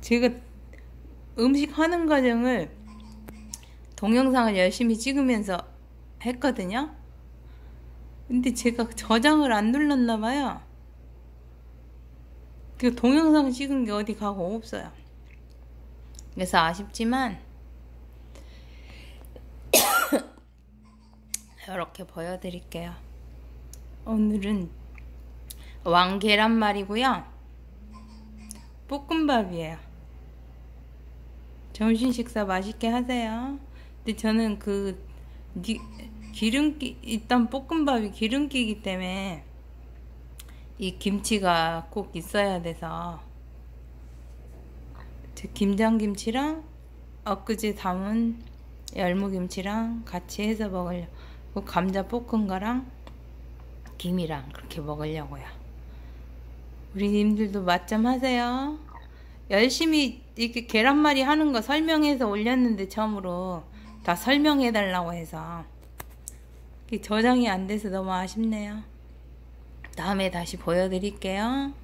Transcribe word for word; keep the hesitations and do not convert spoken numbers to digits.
제가 음식 하는 과정을 동영상을 열심히 찍으면서 했거든요. 근데 제가 저장을 안 눌렀나 봐요. 그 동영상 찍은 게 어디 가고 없어요. 그래서 아쉽지만 이렇게 보여드릴게요. 오늘은 왕계란말이고요, 볶음밥이에요. 점심 식사 맛있게 하세요. 근데 저는 그 기름기, 일단 볶음밥이 기름기이기 때문에 이 김치가 꼭 있어야 돼서 김장김치랑 엊그제 담은 열무김치랑 같이 해서 먹으려고, 감자 볶은 거랑 김이랑 그렇게 먹으려고요. 우리 님들도 맛 좀 하세요. 열심히 이렇게 계란말이 하는 거 설명해서 올렸는데 처음으로 다 설명해 달라고 해서 저장이 안 돼서 너무 아쉽네요. 다음에 다시 보여드릴게요.